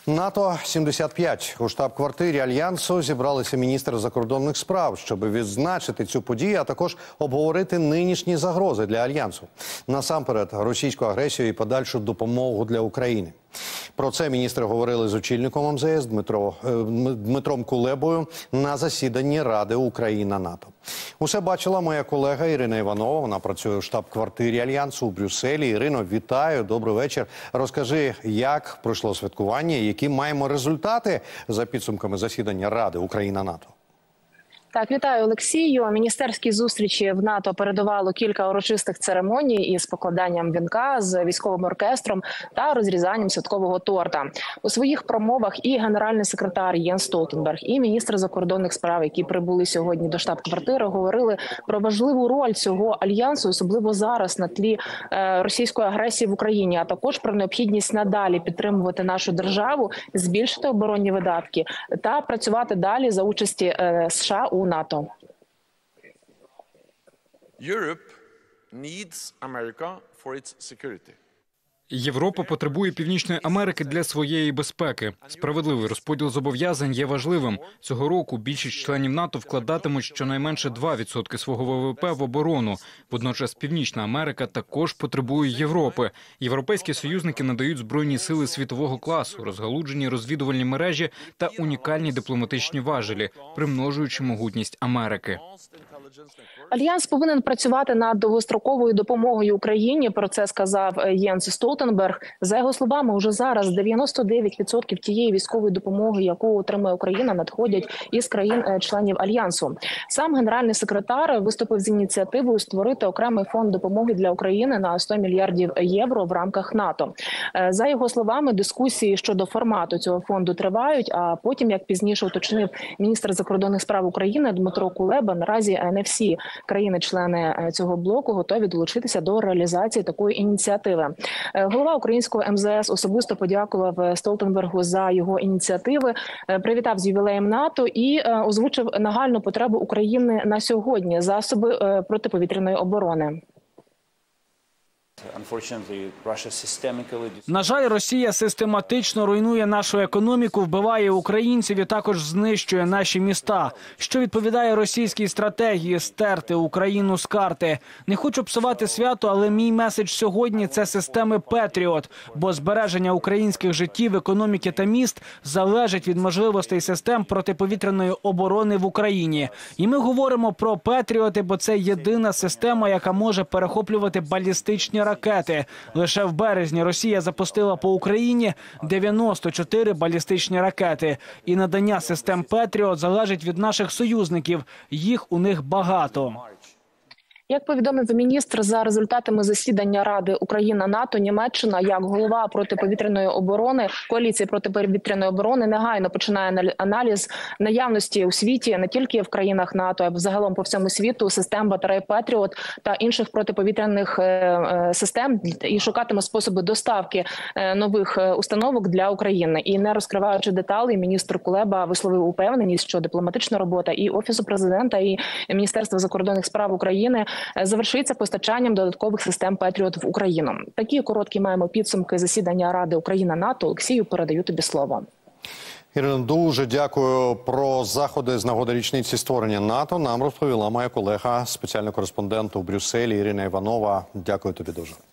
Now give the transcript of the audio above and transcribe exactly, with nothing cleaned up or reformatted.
НАТО сімдесят п'ять. У штаб-квартирі Альянсу зібралися міністри закордонних справ, щоб відзначити цю подію, а також обговорити нинішні загрози для Альянсу. Насамперед, російську агресію і подальшу допомогу для України. Про це міністри говорили з очільником ем зе ес Дмитро, Дмитром Кулебою на засіданні Ради Україна-НАТО. Усе бачила моя колега Ірина Іванова. Вона працює у штаб-квартирі Альянсу у Брюсселі. Ірино, вітаю, добрий вечір. Розкажи, як пройшло святкування і які маємо результати за підсумками засідання Ради Україна-НАТО? Так, вітаю, Олексію. Міністерські зустрічі в НАТО передувало кілька урочистих церемоній із покладанням вінка, з військовим оркестром та розрізанням святкового торта. У своїх промовах і генеральний секретар Єнс Столтенберг, і міністр закордонних справ, які прибули сьогодні до штаб-квартири, говорили про важливу роль цього альянсу, особливо зараз на тлі е, російської агресії в Україні, а також про необхідність надалі підтримувати нашу державу, збільшити оборонні видатки та працювати далі за участі е, США у НАТО. Європа потребує Північної Америки для своєї безпеки. Справедливий розподіл зобов'язань є важливим. Цього року більшість членів НАТО вкладатимуть щонайменше два відсотки свого ве ве пе в оборону. Водночас Північна Америка також потребує Європи. Європейські союзники надають збройні сили світового класу, розгалуджені розвідувальні мережі та унікальні дипломатичні важелі, примножуючи могутність Америки. Альянс повинен працювати над довгостроковою допомогою Україні, про це сказав Єнс Столтенберг. За його словами, уже зараз дев'яносто дев'ять відсотків тієї військової допомоги, яку отримує Україна, надходять із країн-членів Альянсу. Сам генеральний секретар виступив з ініціативою створити окремий фонд допомоги для України на сто мільярдів євро в рамках НАТО. За його словами, дискусії щодо формату цього фонду тривають, а потім, як пізніше уточнив міністр закордонних справ України Дмитро Кулеба, наразі не всі країни-члени цього блоку готові долучитися до реалізації такої ініціативи. Голова українського ем зе ес особисто подякував Столтенбергу за його ініціативи, привітав з ювілеєм НАТО і озвучив нагальну потребу України на сьогодні – засоби протиповітряної оборони. На жаль, Росія систематично руйнує нашу економіку, вбиває українців і також знищує наші міста, що відповідає російській стратегії стерти Україну з карти. Не хочу псувати свято, але мій меседж сьогодні – це системи Петріот, бо збереження українських життів, економіки та міст залежить від можливостей систем протиповітряної оборони в Україні. І ми говоримо про Петріоти, бо це єдина система, яка може перехоплювати балістичні ракети. Лише в березні Росія запустила по Україні дев'яносто чотири балістичні ракети. І надання систем Петріот залежить від наших союзників. Їх у них багато. Як повідомив міністр, за результатами засідання Ради Україна-НАТО, Німеччина, як голова протиповітряної оборони, коаліції протиповітряної оборони, негайно починає аналіз наявності у світі, не тільки в країнах НАТО, а й загалом по всьому світу, систем батарей Петріот та інших протиповітряних систем, і шукатиме способи доставки нових установок для України. І не розкриваючи деталей, міністр Кулеба висловив упевненість, що дипломатична робота і Офісу президента, і Міністерства закордонних справ України завершиться постачанням додаткових систем Петріот в Україну. Такі короткі маємо підсумки засідання Ради Україна-НАТО. Олексію, передаю тобі слово. Ірино, дуже дякую. Про заходи з нагоди річниці створення НАТО нам розповіла моя колега, спеціальний кореспондент у Брюсселі Ірина Іванова. Дякую тобі дуже.